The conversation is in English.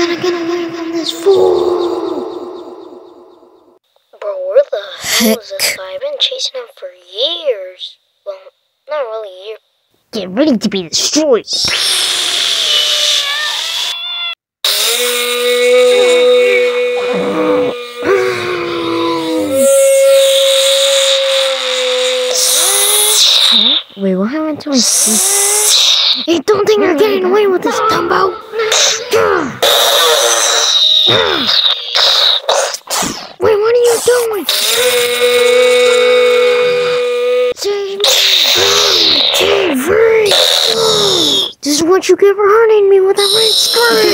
gotta get away from this fool! Bro, where the hell is this guy? I've been chasing him for years. Well, not really years. Get ready to be destroyed! Wait, what happened to my seat? Hey, don't think you're getting away with this, Dumbo! Wait, what are you doing? Save me! TV! This is what you get for hurting me with that red skirt!